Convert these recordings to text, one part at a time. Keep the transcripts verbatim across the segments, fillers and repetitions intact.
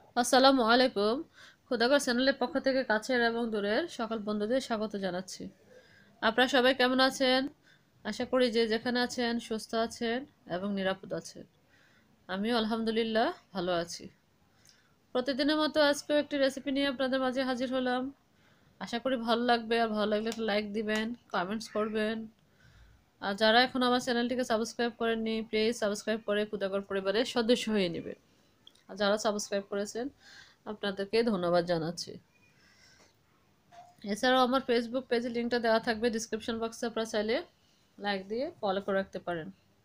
আসসালামু আলাইকুম। খোদাগর চ্যানেলের পক্ষ থেকে কাছের এবং দূরের সকল বন্ধুদের স্বাগত জানাচ্ছি। আপনারা সবাই কেমন আছেন? আশা করি যে যেখানে আছেন সুস্থ আছেন এবং নিরাপদ আছেন। আমিও আলহামদুলিল্লাহ ভালো আছি। প্রতিদিনের মতো আজকেও একটি রেসিপি নিয়ে আপনাদের মাঝে হাজির হলাম। আশা করি ভালো লাগবে, আর ভালো লাগলে একটা লাইক দিবেন, কমেন্টস করবেন। আর যারা এখন আমার চ্যানেলটিকে সাবস্ক্রাইব করেননি, প্লিজ সাবস্ক্রাইব করে খোদাগর পরিবারের সদস্য হয়ে নেবেন। আর যারা সাবস্ক্রাইব করেছেন আপনাদেরকে ধন্যবাদ জানাচ্ছি। এছাড়াও আমার ফেসবুক পেজের লিঙ্কটা দেওয়া থাকবে ডিসক্রিপশন বক্সে, আপনারা চাইলে লাইক দিয়ে ফলো করে রাখতে পারেন।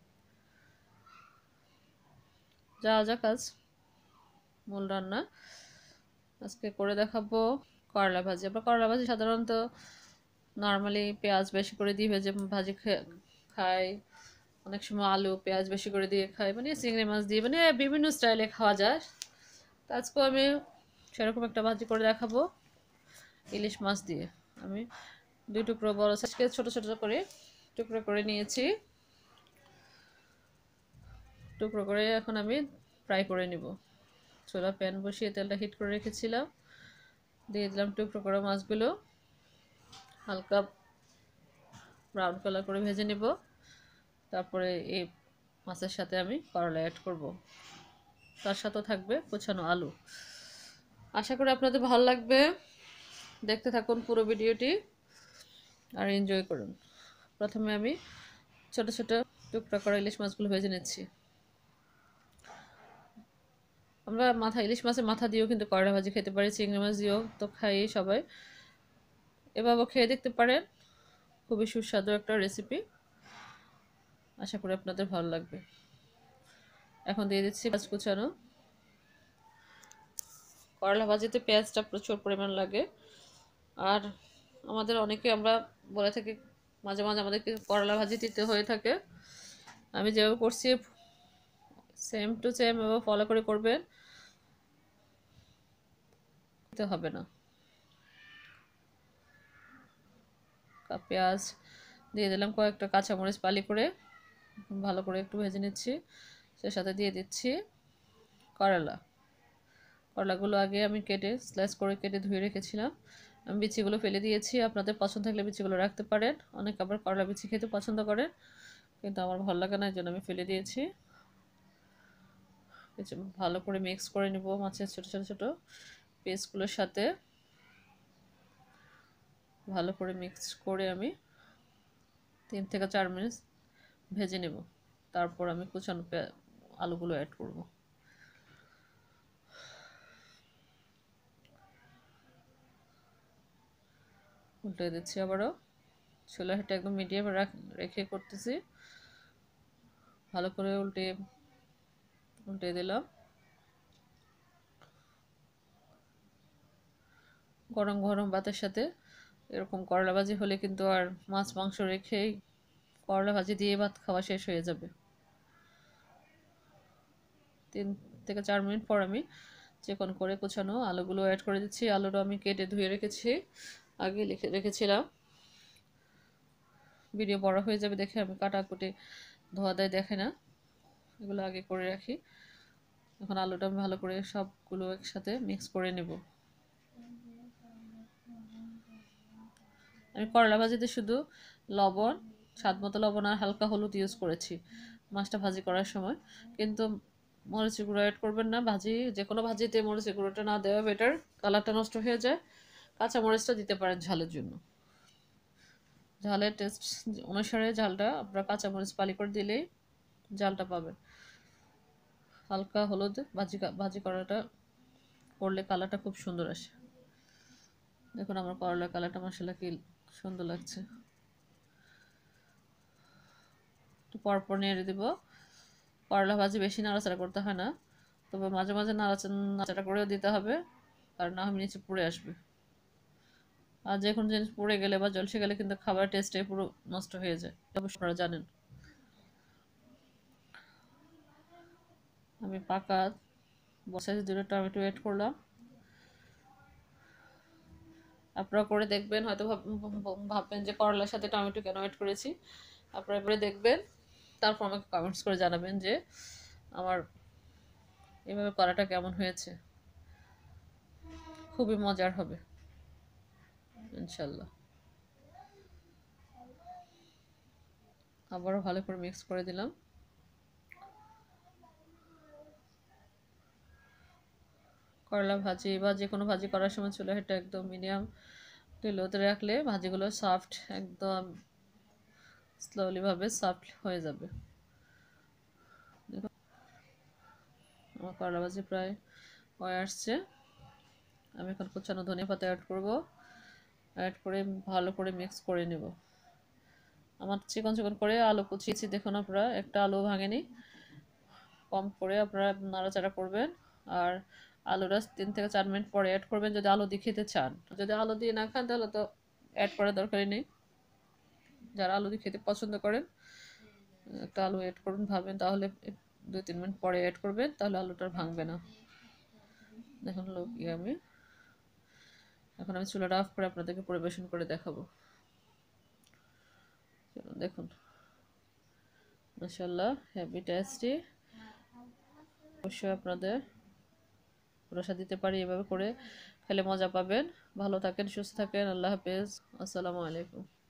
যা যা কাজ মূল রান্না আজকে করে দেখাবো করলা ভাজি। আমরা করলা ভাজি সাধারণত নর্মালি পেঁয়াজ বেশি করে দিয়ে ভেজে ভাজি খাই, অনেক সময় আলু পেঁয়াজ বেশি করে দিয়ে খাই, মানে চিংড়ি মাছ দিয়ে, মানে বিভিন্ন স্টাইলে খাওয়া যায়। তো আজকেও আমি সেরকম একটা ভাজি করে দেখাবো ইলিশ মাছ দিয়ে। আমি দুই টুকরো বড় সাইজকে ছোট ছোট করে টুকরো করে নিয়েছি। টুকরো করে এখন আমি ফ্রাই করে নিব। চুলা প্যান বসিয়ে তেলটা হিট করে রেখেছিলাম, দিয়ে দিলাম টুকরো করা মাছগুলো, হালকা ব্রাউন কালার করে ভেজে নিব। তারপরে এই মাছের সাথে আমি করলা অ্যাড করব, তার সাথে থাকবে কুচানো আলু। আশা করি আপনাদের ভালো লাগবে, দেখতে থাকুন পুরো ভিডিওটি আর এনজয় করুন। প্রথমে আমি ছোট ছোট টুকরা করা ইলিশ মাছগুলো ভেজে নিচ্ছি। আমরা মাথা ইলিশ মাছের মাথা দিয়েও কিন্তু করলা ভাজি খেতে পারি, চিংড়ি মাছ দিয়েও তো খাই সবাই, এভাবে খেয়ে দেখতে পারেন। খুবই সুস্বাদু একটা রেসিপি, আশা করি আপনাদের ভালো লাগবে। এখন দিয়ে দিচ্ছি পেঁয়াজ কুচানো। করলা ভাজিতে পেঁয়াজটা প্রচুর পরিমাণ লাগে, আর আমাদের অনেকে আমরা বলে থাকি মাঝে মাঝে আমাদেরকে করলা ভাজি দিতে হয়ে থাকে। আমি যেভাবে করছি সেম টু সেম এভাবে ফলো করে করবেন, দিতে হবে না। পেঁয়াজ দিয়ে দিলাম, কয়েকটা কাঁচামরিচ পালি করে ভালো করে একটু ভেজে নিচ্ছি। সে সাথে দিয়ে দিচ্ছি করলা। করলাগুলো আগে আমি কেটে স্লাইস করে কেটে ধুয়ে রেখেছিলাম, আমি বিচিগুলো ফেলে দিয়েছি। আপনাদের পছন্দ থাকলে বিচিগুলো রাখতে পারেন, অনেকে আবার করলা বিচি খেতে পছন্দ করেন, কিন্তু আমার ভালো লাগে না, এই জন্য আমি ফেলে দিয়েছি। ভালো করে মিক্স করে নিব মাছের ছোটো ছোটো ছোটো পিসগুলোর সাথে। ভালো করে মিক্স করে আমি তিন থেকে চার মিনিট ভেজে নেব। তারপর আমি কুচানো আলুগুলো অ্যাড করব। উল্টে দিচ্ছি আবারও, চুলাটা একদম মিডিয়ামে রেখে করতেছি। ভালো করে উল্টে উল্টে দিলাম। গরম গরম ভাতের সাথে এরকম করলা ভাজি হলে কিন্তু আর মাছ মাংস রেখেই করলা ভাজি দিয়ে ভাত খাওয়া শেষ হয়ে যাবে। তিন থেকে চার মিনিট পর আমি চিকন করে কুচানো আলুগুলো অ্যাড করে দিচ্ছি। আলুটা আমি কেটে ধুয়ে রেখেছি, আগে লিখে রেখেছিলাম। ভিডিও বড় হয়ে যাবে দেখে আমি কাটাকুটি ধোয়া দেয় দেখে না, এগুলো আগে করে রাখি। এখন আলুটা আমি ভালো করে সবগুলো একসাথে মিক্স করে নেব। আমি করলা ভাজিতে শুধু লবণ, স্বাদ মতো লবণ আর হালকা হলুদ ইউজ করেছি মাছটা ভাজি করার সময়, কিন্তু মরিচের গুঁড়ো অ্যাড করবেন না। ভাজি যে কোনো ভাজিতে মরিচের গুঁড়োটা না দেওয়া বেটার, কালারটা নষ্ট হয়ে যায়। কাঁচা মরিচটা দিতে পারেন ঝালের জন্য, ঝালের টেস্ট অনুসারে ঝালটা আপনারা কাঁচা মরিচ পালি করে দিলেই ঝালটা পাবেন। হালকা হলুদ ভাজি ভাজি করাটা করলে কালারটা খুব সুন্দর আসে। দেখুন আমার করলা কালারটা মাশাআল্লাহ কি সুন্দর লাগছে। একটু পরপর নেড়ে দেব। করলা ভাজি বেশি নাড়াচাড়া করতে হয় না, তবে মাঝে মাঝে নাড়াচাড়া নাড়াচাড়া করেও দিতে হবে, কারণ না হয় নিচে পুড়ে আসবে। আর যে কোনো জিনিস পুড়ে গেলে বা জলসে গেলে কিন্তু খাবার টেস্টে পুরো নষ্ট হয়ে যায়, অবশ্য আপনারা জানেন। আমি পাকা বড় সাইজের দুটো টমেটো অ্যাড করলাম। আপনারা করে দেখবেন, হয়তো ভাববেন যে করলার সাথে টমেটো কেন অ্যাড করেছি। আপনারা করে দেখবেন, তারপর আমাকে কমেন্টস করে জানাবেন যে আমার এভাবে করাটা কেমন হয়েছে। খুবই মজার হবে ইনশাল্লাহ। আবারও ভালো করে মিক্স করে দিলাম। করলা ভাজি বা যে কোনো ভাজি করার সময় চুলাটা একদম মিডিয়াম লোতে রাখলে ভাজিগুলো সফট, একদম স্লোলি ভাবে সফট হয়ে যাবে। দেখো আমার করলা ভাজি প্রায় হয়ে আসছে। আমি এখন কুচানো ধনিয়া পাতা অ্যাড করব। অ্যাড করে ভালো করে মিক্স করে নেব। আমার চিকন চিকন করে আলু কুচিয়েছি, দেখুন আপনারা একটা আলু ভাঙেনি। কম করে আপনারা নাড়াচাড়া করবেন। আর আলুটা তিন থেকে চার মিনিট পরে অ্যাড করবেন যদি আলু দিয়ে খেতে চান। যদি আলু দিয়ে না খান তাহলে তো অ্যাড করার দরকারই নেই। যারা আলু দিয়ে খেতে পছন্দ করেন একটা আলু অ্যাড করুন, ভাবেন তাহলে দুই তিন মিনিট পরে অ্যাড করবেন, তাহলে আলুটা ভাঙবে না। দেখুন লোক আমি এখন আমি চুলাটা অফ করে আপনাদেরকে পরিবেশন করে দেখাবো। দেখুন মাশাআল্লাহ, হেভি টেস্টি। অবশ্যই আপনাদের প্রসাদ দিতে পারি, এভাবে করে খেলে মজা পাবেন। ভালো থাকেন, সুস্থ থাকেন, আল্লাহ হাফেজ, আসসালামু আলাইকুম।